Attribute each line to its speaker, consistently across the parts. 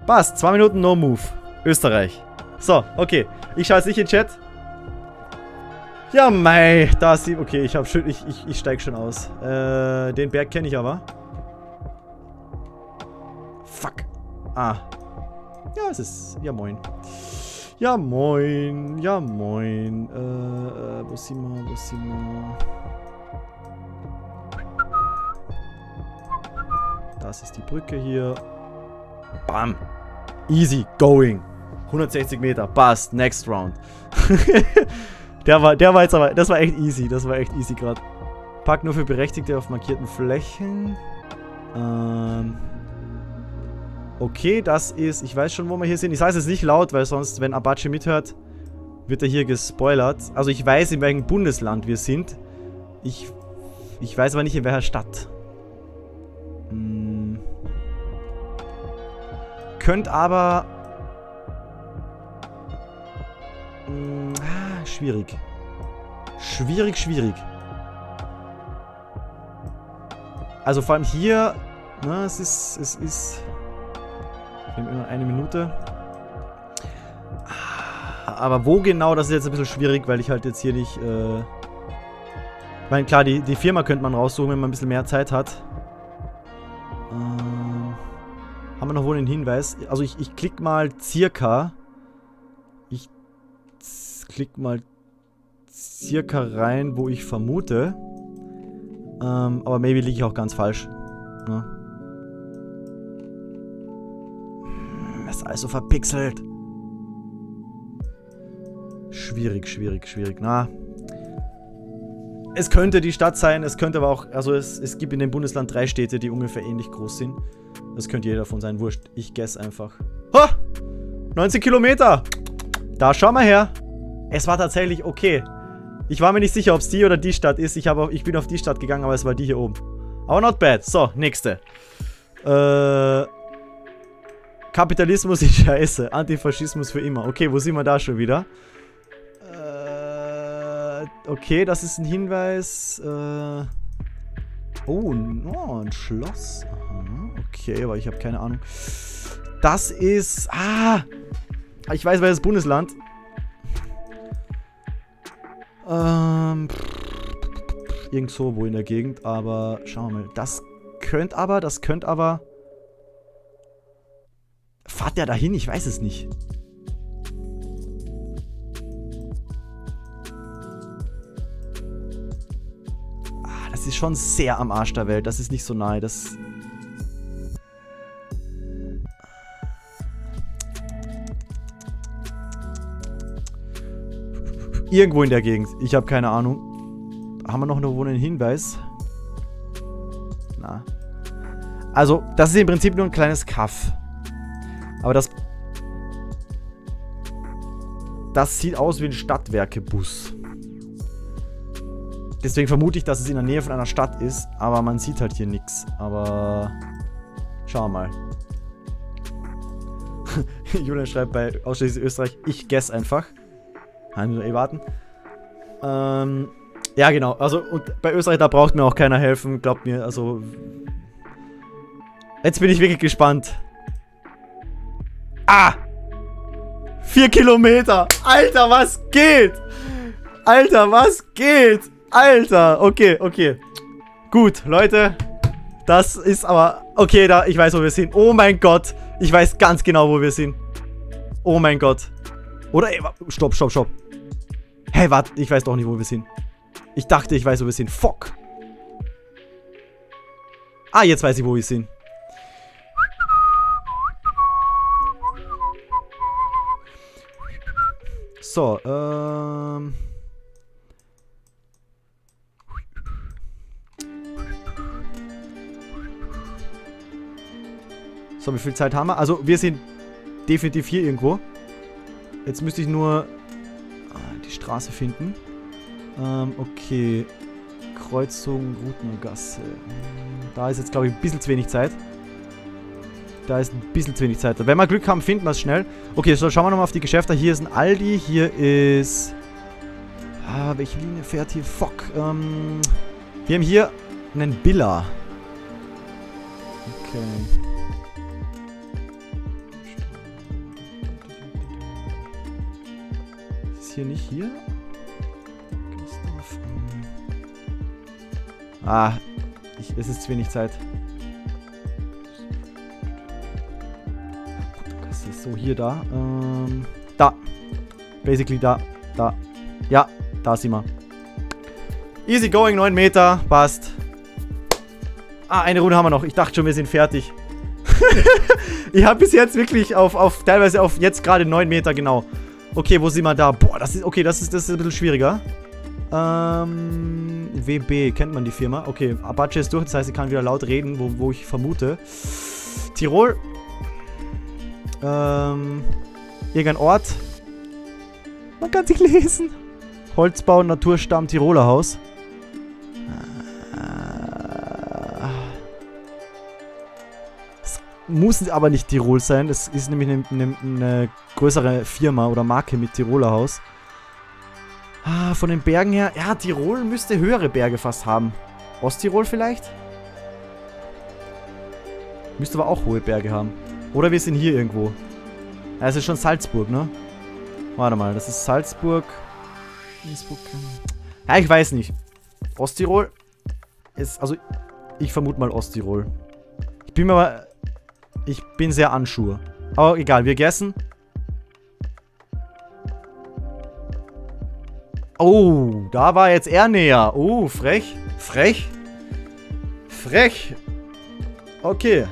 Speaker 1: Passt. 2 Minuten No Move. Österreich. So, okay. Ich schaue jetzt nicht in den Chat. Ja, mei. Da ist sie. Okay, ich steig schon aus. Den Berg kenne ich aber. Fuck. Ah. Ja, es ist... Ja, moin. Ja, moin. Ja, moin. Wo sind wir? Wo sind wir? Das ist die Brücke hier. Bam. Easy going. 160 Meter. Passt. Next round. der war jetzt aber... Das war echt easy. Das war echt easy gerade. Pack nur für Berechtigte auf markierten Flächen. Okay, das ist... Ich weiß schon, wo wir hier sind. Ich sage es jetzt nicht laut, weil sonst, wenn Apache mithört, wird er hier gespoilert. Also ich weiß, in welchem Bundesland wir sind. Ich weiß aber nicht, in welcher Stadt. Könnt aber... schwierig. Schwierig. Also vor allem hier... Na, es ist... Wir haben immer 1 Minute. Aber wo genau, das ist jetzt ein bisschen schwierig, weil ich halt jetzt hier nicht... Ich meine, klar, die Firma könnte man raussuchen, wenn man ein bisschen mehr Zeit hat. Haben wir noch wohl einen Hinweis? Also ich klicke mal circa. Ich klicke mal circa rein, wo ich vermute. Aber maybe liege ich auch ganz falsch. Ne? Das ist alles so verpixelt. Schwierig. Na. Es könnte die Stadt sein, es könnte aber auch... Also es gibt in dem Bundesland 3 Städte, die ungefähr ähnlich groß sind. Das könnte jeder davon sein. Wurscht. Ich guess einfach. Ha! 19 Kilometer! Da, schau mal her. Es war tatsächlich okay. Ich war mir nicht sicher, ob es die oder die Stadt ist. Ich bin auf die Stadt gegangen, aber es war die hier oben. Aber not bad. So, nächste. Kapitalismus ist scheiße. Antifaschismus für immer. Okay, wo sind wir da schon wieder? Okay, das ist ein Hinweis. Oh, ein Schloss. Aha, okay, aber ich habe keine Ahnung. Das ist... ich weiß, welches Bundesland. Irgendwo wo in der Gegend, aber schauen wir mal. Das könnte aber... Fahrt der dahin? Ich weiß es nicht. Das ist schon sehr am Arsch der Welt. Das ist nicht so nahe. Das... Irgendwo in der Gegend. Ich habe keine Ahnung. Haben wir noch einen Hinweis? Na. Also, das ist im Prinzip nur ein kleines Kaff. Aber das sieht aus wie ein Stadtwerkebus. Deswegen vermute ich, dass es in der Nähe von einer Stadt ist. Aber man sieht halt hier nichts. Aber schauen wir mal. Julian schreibt bei Ausschließlich Österreich, ich guess einfach. Müssen wir warten. Ja, genau. Also, und bei Österreich, da braucht mir auch keiner helfen. Glaubt mir, also... Jetzt bin ich wirklich gespannt. 4 Kilometer! Alter, was geht? Alter, was geht? Alter, okay. Gut, Leute. Das ist aber... Okay, ich weiß, wo wir sind. Oh mein Gott. Ich weiß ganz genau, wo wir sind. Oh mein Gott. Oder... Stopp. Hey, warte. Ich weiß doch nicht, wo wir sind. Ich dachte, ich weiß, wo wir sind. Fuck. Jetzt weiß ich, wo wir sind. So, So, wie viel Zeit haben wir? Also, wir sind definitiv hier irgendwo. Jetzt müsste ich nur die Straße finden. Okay. Kreuzung Rutnergasse. Da ist jetzt, glaube ich, ein bisschen zu wenig Zeit. Wenn wir Glück haben, finden wir es schnell. Okay, so schauen wir nochmal auf die Geschäfte. Hier ist ein Aldi, hier ist... welche Linie fährt hier? Fuck. Wir haben hier einen Billa. Okay. hier nicht hier? Ah, es ist zu wenig Zeit. Das ist so hier, da. Da. Basically da. Da. Ja, da sind wir. Easy going, 9 Meter. Passt. Ah, eine Runde haben wir noch. Ich dachte schon, wir sind fertig. Ich habe bis jetzt wirklich teilweise auf jetzt gerade 9 Meter, genau. Okay, wo sind wir da? Boah, das ist ein bisschen schwieriger. WB, kennt man die Firma? Okay, Apache ist durch, das heißt, ich kann wieder laut reden, wo ich vermute. Tirol. Irgendein Ort. Man kann sich lesen. Holzbau, Naturstamm, Tiroler Haus. Es muss aber nicht Tirol sein. Das ist nämlich eine größere Firma oder Marke mit Tiroler Haus. Ah, von den Bergen her. Ja, Tirol müsste höhere Berge fast haben. Osttirol vielleicht? Müsste aber auch hohe Berge haben. Oder wir sind hier irgendwo. Ja, es ist schon Salzburg, ne? Warte mal, das ist Salzburg. Innsbruck. Ja, ich weiß nicht. Osttirol ist, also, ich vermute mal Osttirol. Ich bin sehr unsure. Aber egal, wir guessen. Oh, da war jetzt er näher. Oh, frech. Frech. Frech. Okay.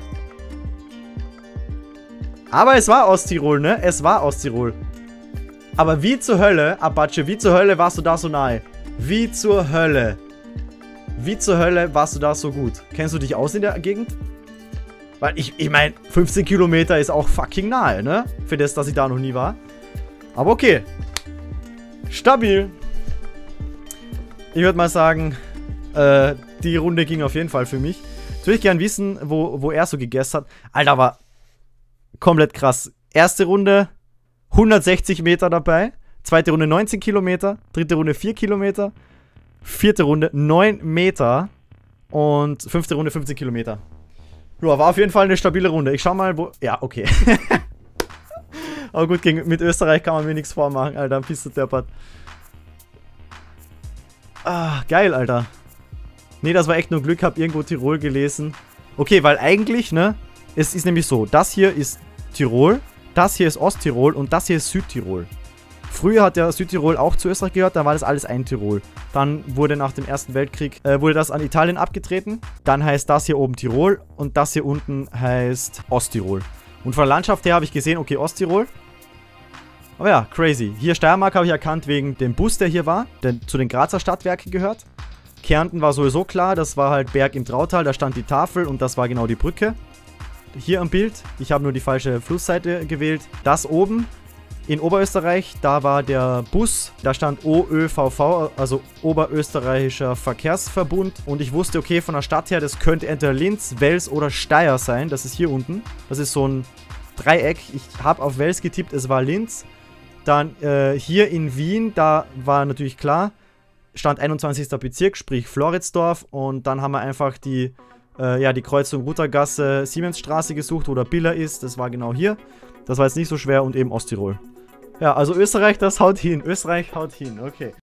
Speaker 1: Aber es war Osttirol, ne? Es war Osttirol. Aber wie zur Hölle, Apache, wie zur Hölle warst du da so nahe? Wie zur Hölle? Wie zur Hölle warst du da so gut? Kennst du dich aus in der Gegend? Weil ich meine, 15 Kilometer ist auch fucking nahe, ne? Für das, dass ich da noch nie war. Aber okay. Stabil. Ich würde mal sagen, die Runde ging auf jeden Fall für mich. Jetzt würde ich gerne wissen, wo er so gegessen hat. Alter, war komplett krass. Erste Runde 160 Meter dabei. Zweite Runde 19 Kilometer. Dritte Runde 4 Kilometer. Vierte Runde 9 Meter. Und fünfte Runde 15 Kilometer. Ja, war auf jeden Fall eine stabile Runde. Ich schau mal, wo... Ja, okay. Aber gut, mit Österreich kann man mir nichts vormachen, Alter. Bist du deppert. Ah, geil, Alter. Nee, das war echt nur Glück, hab irgendwo Tirol gelesen. Okay, weil eigentlich, ne, es ist nämlich so, das hier ist Tirol, das hier ist Osttirol und das hier ist Südtirol. Früher hat ja Südtirol auch zu Österreich gehört, da war das alles ein Tirol. Dann wurde nach dem Ersten Weltkrieg, wurde das an Italien abgetreten. Dann heißt das hier oben Tirol und das hier unten heißt Osttirol. Und von der Landschaft her habe ich gesehen, okay, Osttirol. Aber ja, crazy. Hier Steiermark habe ich erkannt wegen dem Bus, der hier war, der zu den Grazer Stadtwerken gehört. Kärnten war sowieso klar, das war halt Berg im Trautal, da stand die Tafel und das war genau die Brücke. Hier am Bild, ich habe nur die falsche Flussseite gewählt. Das oben in Oberösterreich, da war der Bus, da stand OÖVV, also Oberösterreichischer Verkehrsverbund. Und ich wusste, okay, von der Stadt her, das könnte entweder Linz, Wels oder Steyr sein. Das ist hier unten. Das ist so ein Dreieck. Ich habe auf Wels getippt, es war Linz. Dann hier in Wien, da war natürlich klar, stand 21. Bezirk, sprich Floridsdorf. Und dann haben wir einfach die Kreuzung Ruthergasse, Siemensstraße gesucht, wo der Biller ist. Das war genau hier. Das war jetzt nicht so schwer und eben Osttirol. Ja, also Österreich, das haut hin. Österreich haut hin, okay.